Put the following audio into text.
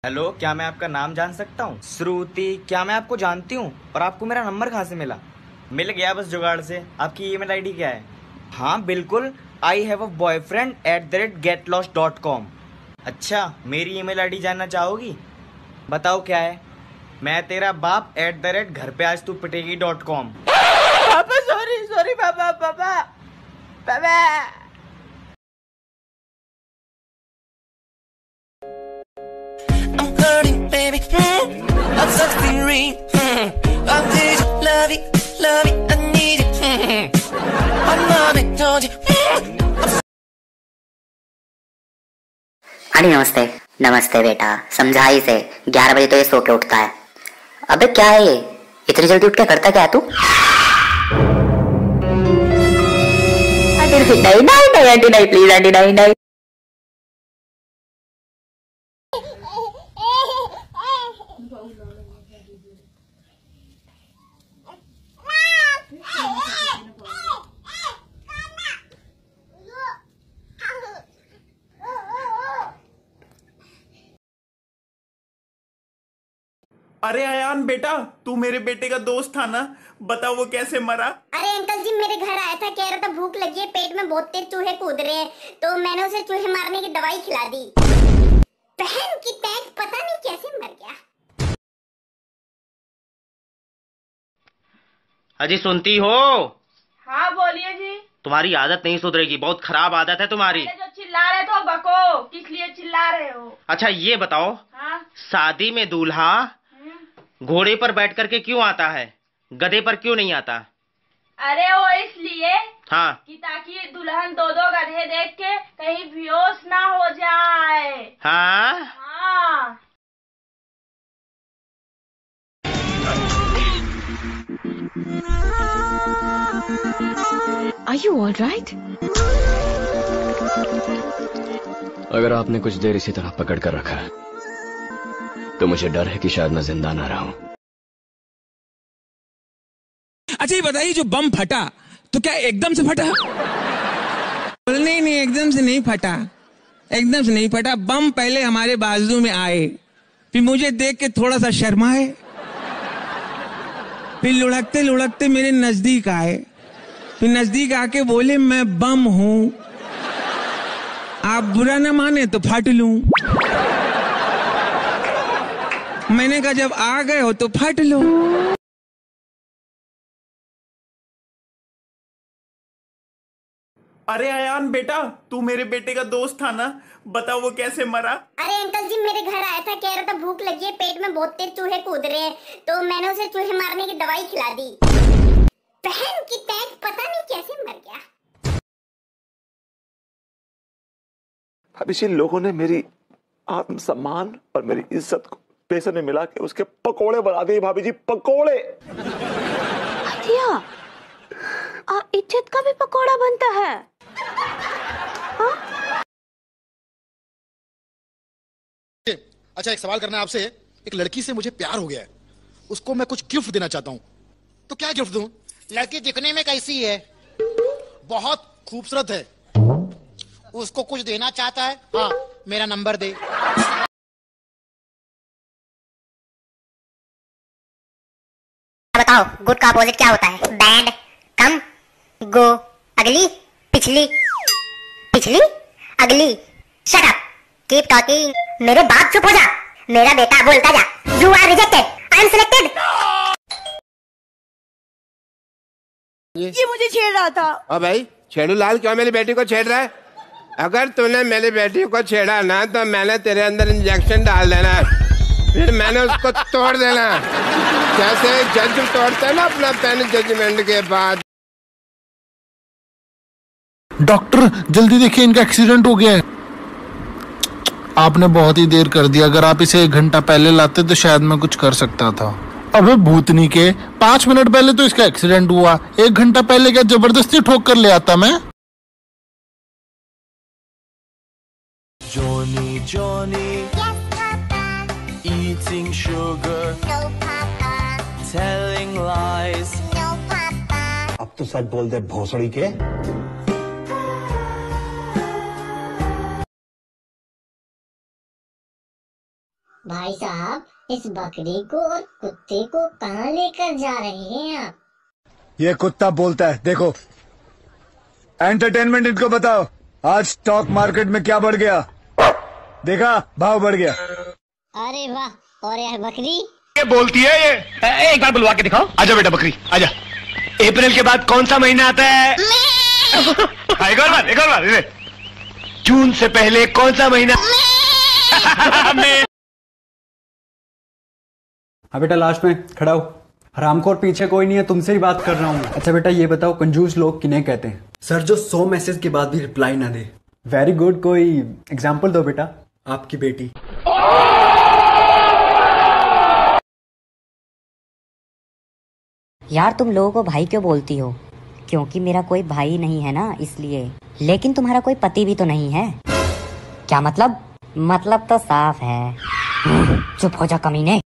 Hello, क्या मैं आपका नाम जान सकता हूँ? श्रुति। क्या मैं आपको जानती हूँ? और आपको मेरा नंबर कहाँ से मिला? मिल गया बस जुगाड़ से। आपकी ईमेल आईडी क्या है? हाँ बिल्कुल, IHaveABoyfriend@getlost.com। अच्छा, मेरी ईमेल आईडी जानना चाहोगी? बताओ क्या है? मैं तेरा बाप @घर पे आज तू पिटेगी.com। पापा सॉरी पापा पापा पापा। I'm hurting, baby. I'm sucking ring. I need you, love it, I need it. I'm not told you. Aunty नमस्ते। नमस्ते बेटा, समझा ही से 11 बजे तो ये सो के उठता है। अबे क्या है ये, इतनी जल्दी उठ के करता क्या है तू? आंटी नहीं नहीं आंटी नहीं, प्लीज आंटी नहीं। अरे अयान बेटा, तू मेरे बेटे का दोस्त था ना, बता वो कैसे मरा? अरे अंकल जी, मेरे घर आया था, कह रहा था भूख लगी है, पेट में बहुत तेज चूहे कूद रहे हैं, तो मैंने उसे चूहे मारने की दवाई खिला दी। बहन की पैक पता नहीं कैसे मर गया। अजी सुनती हो? हाँ बोलिए जी। तुम्हारी आदत नहीं सुधरेगी, बहुत खराब आदत है तुम्हारी। जो चिल्ला रहे तो बको, किस लिए चिल्ला रहे हो? अच्छा ये बताओ, हाँ? शादी में दूल्हा घोड़े पर बैठ करके क्यों आता है, गधे पर क्यों नहीं आता? अरे वो इसलिए हाँ, कि ताकि दुल्हन दो गधे देख के कहीं बेहोश ना हो जाए। हाँ? हाँ। Are you all right? अगर आपने कुछ देर इसी तरह पकड़ कर रखा है तो मुझे डर है कि शायद मैं जिंदा ना रहूं। अच्छा ये बताइए, जो बम फटा तो क्या एकदम से फटा? नहीं एकदम से नहीं फटा, एकदम से नहीं फटा। बम पहले हमारे बाजू में आए, फिर मुझे देख के थोड़ा सा शर्माए, फिर लुढ़कते लुढ़कते मेरे नजदीक आए, फिर नजदीक आके बोले मैं बम हूं, आप बुरा ना माने तो फट लूं। मैंने कहा जब आ गए हो तो फट लो। अरे अयान बेटा, तू मेरे बेटे का दोस्त था ना, बता वो कैसे मरा? अरे अंकल जी, मेरे घर आया था, कह रहा था भूख लगी है, पेट में बहुत तेज चूहे कूद रहे हैं, तो मैंने उसे चूहे मारने की दवाई खिला दी। बहन की पैक पता नहीं कैसे मर गया। भाभी जी, लोगों ने मेरी आत्मसम्मान और मेरी इज्जत को पैसे में मिला के उसके पकोड़े बना दिए। भाभी जी, पकोड़े। इज्जत का भी पकोड़ा बनता है? अच्छा एक सवाल करना है आपसे। एक लड़की से मुझे प्यार हो गया है, उसको मैं कुछ गिफ्ट देना चाहता हूँ, तो क्या गिफ्ट दूं? लड़की दिखने में कैसी है? बहुत खूबसूरत है। उसको कुछ देना चाहता है? हाँ, मेरा नंबर दे। बताओ, गुड का अपोजिट क्या होता है? बैड, कम, गो, अगली, पिछली, पिछली, अगली। Shut up, keep talking. मेरे बाप चुप हो जा, मेरा बेटा बोलता जा। You are rejected, I am selected. ये मुझे छेड़ रहा था। ओ भाई, छेड़ू लाल क्यों मेरी बेटी को छेड़ रहा है? अगर तूने मेरी बेटी को छेड़ा ना तो मैंने तेरे अंदर इंजेक्शन डाल देना, फिर मैंने उसको तोड़ देना, जैसे जज तोड़ते हैं ना अपना पेन जजमेंट के बाद। डॉक्टर जल्दी देखिए, इनका एक्सीडेंट हो गया है। आपने बहुत ही देर कर दिया, अगर आप इसे 1 घंटा पहले लाते तो शायद मैं कुछ कर सकता था। अबे भूतनी के, 5 मिनट पहले तो इसका एक्सीडेंट हुआ, 1 घंटा पहले क्या जबरदस्ती ठोक कर ले आता मैं? Johnny, Johnny. Yes, Papa. Eating sugar. No, Papa. Telling lies. No, Papa. अब तो सच बोल दे भोसड़ी के। भाई साहब, इस बकरी को और कुत्ते को कहाँ लेकर जा रहे हैं आप? ये कुत्ता बोलता है, देखो। एंटरटेनमेंट इनको बताओ, आज स्टॉक मार्केट में क्या बढ़ गया? देखा, भाव बढ़ गया। अरे वाह, और यह बकरी ये बोलती है ये। एक बार बुलवा के दिखाओ। आजा बेटा बकरी, आजा। अप्रैल के बाद कौन सा महीना आता है? एक और बार। जून से पहले कौन सा महीना? हाँ बेटा, लास्ट में खड़ा हो। हरामखोर पीछे कोई नहीं है, तुमसे ही बात कर रहा हूँ। अच्छा बेटा, ये बताओ कंजूस लोग किन्हें कहते हैं? सर, जो 100 मैसेज के बाद भी रिप्लाई ना दे। वेरी गुड, कोई एग्जाम्पल दो बेटा। आपकी बेटी। यार तुम लोगों को भाई क्यों बोलती हो? क्योंकि मेरा कोई भाई नहीं है ना, इसलिए। लेकिन तुम्हारा कोई पति भी तो नहीं है। क्या मतलब? मतलब तो साफ है। चुप हो जा कमीने।